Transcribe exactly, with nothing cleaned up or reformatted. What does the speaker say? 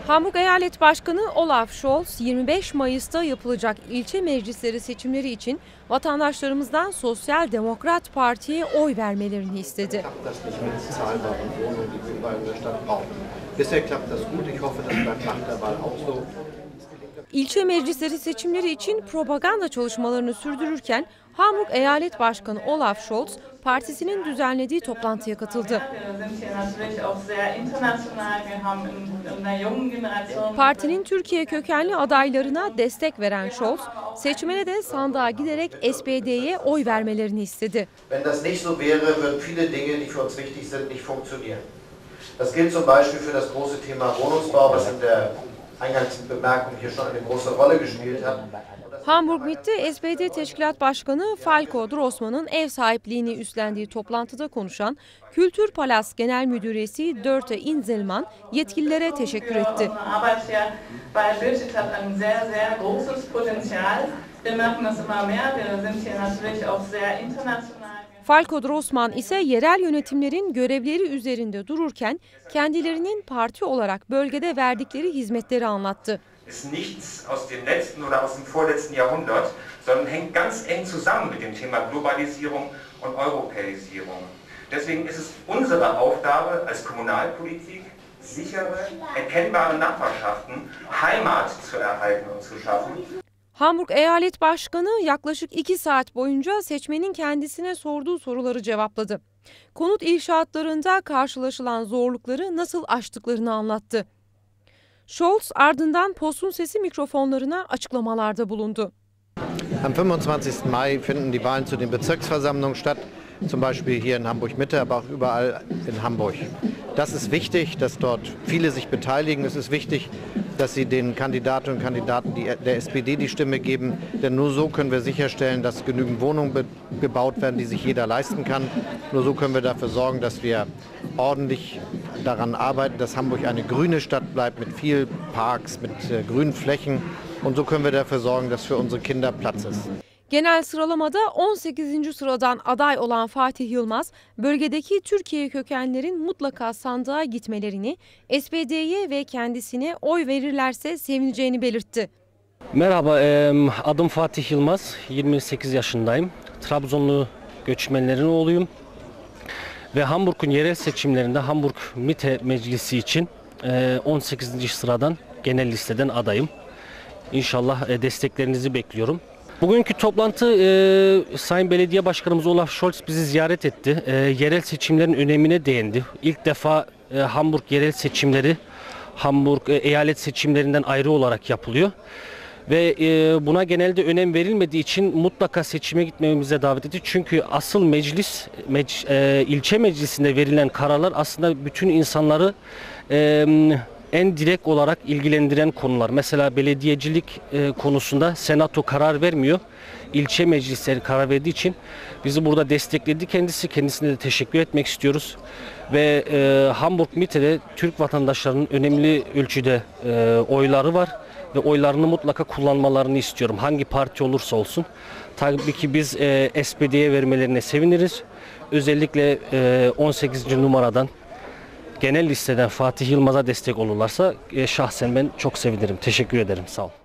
Hamburg Eyalet Başkanı Olaf Scholz, yirmi beş Mayıs'ta yapılacak ilçe meclisleri seçimleri için vatandaşlarımızdan Sosyal Demokrat Parti'ye oy vermelerini istedi. İlçe meclisleri seçimleri için propaganda çalışmalarını sürdürürken Hamburg Eyalet Başkanı Olaf Scholz partisinin düzenlediği toplantıya katıldı. Partinin Türkiye kökenli adaylarına destek veren Scholz, seçmene de sandığa giderek S P D'ye oy vermelerini istedi. Das gilt zum Beispiel für das große Thema Wohnungsbau, was in der Eingangsbemerkung hier schon eine große Rolle gespielt hat. Hamburg MIT'te S P D Teşkilat Başkanı Falko Drossmann'ın ev sahipliğini üstlendiği toplantıda konuşan Kültür Palas Genel Müdüresi Dörte Inselman yetkililere teşekkür etti. Falko Drossmann ise yerel yönetimlerin görevleri üzerinde dururken kendilerinin parti olarak bölgede verdikleri hizmetleri anlattı. Ist nichts aus dem letzten oder aus dem vorletzten Jahrhundert, sondern hängt ganz eng zusammen mit dem Thema Globalisierung und Europäisierung. Deswegen ist es unsere Aufgabe als Kommunalpolitik, sichere, erkennbare Nachbarschaften, Heimat zu erhalten und zu schaffen. Hamburg Eyalet Başkanı yaklaşık iki saat boyunca seçmenin kendisine sorduğu soruları cevapladı. Konut inşaatlarında karşılaşılan zorlukları nasıl aştıklarını anlattı. Scholz ardından Post'un sesi mikrofonlarına açıklamalarda bulundu. Am fünfundzwanzigsten Mai finden die Wahlen zu den Bezirksversammlungen statt, zum Beispiel hier in Hamburg-Mitte, aber auch überall in Hamburg. Das ist wichtig, dass dort viele sich beteiligen. Es ist wichtig, dass sie den Kandidatinnen und Kandidaten der S P D die Stimme geben, denn nur so können wir sicherstellen, dass genügend Wohnungen gebaut werden, die sich jeder leisten kann. Nur so können wir dafür sorgen, dass wir ordentlich daran arbeiten, dass Hamburg eine grüne Stadt bleibt mit viel Parks, mit äh, grünen Flächen. Und so können wir dafür sorgen, dass für unsere Kinder Platz ist. Genel sıralamada on sekizinci sıradan aday olan Fatih Yılmaz, bölgedeki Türkiye kökenlerin mutlaka sandığa gitmelerini, S P D'ye ve kendisine oy verirlerse sevineceğini belirtti. Merhaba, adım Fatih Yılmaz, yirmi sekiz yaşındayım. Trabzonlu göçmenlerin oğluyum. Ve Hamburg'un yerel seçimlerinde Hamburg MIT'e meclisi için on sekizinci sıradan genel listeden adayım. İnşallah desteklerinizi bekliyorum. Bugünkü toplantı e, Sayın Belediye Başkanımız Olaf Scholz bizi ziyaret etti. E, yerel seçimlerin önemine değindi. İlk defa e, Hamburg yerel seçimleri Hamburg e, eyalet seçimlerinden ayrı olarak yapılıyor. Ve e, buna genelde önem verilmediği için mutlaka seçime gitmemize davet etti. Çünkü asıl meclis, mec, e, ilçe meclisinde verilen kararlar aslında bütün insanları e, en direkt olarak ilgilendiren konular. Mesela belediyecilik e, konusunda senato karar vermiyor. İlçe meclisleri karar verdiği için bizi burada destekledi kendisi. Kendisine de teşekkür etmek istiyoruz. Ve e, Hamburg MIT'de Türk vatandaşlarının önemli ölçüde e, oyları var. Ve oylarını mutlaka kullanmalarını istiyorum. Hangi parti olursa olsun. Tabii ki biz e, S P D'ye vermelerine seviniriz. Özellikle e, on sekizinci numaradan genel listeden Fatih Yılmaz'a destek olurlarsa e, şahsen ben çok sevinirim. Teşekkür ederim. Sağ olun.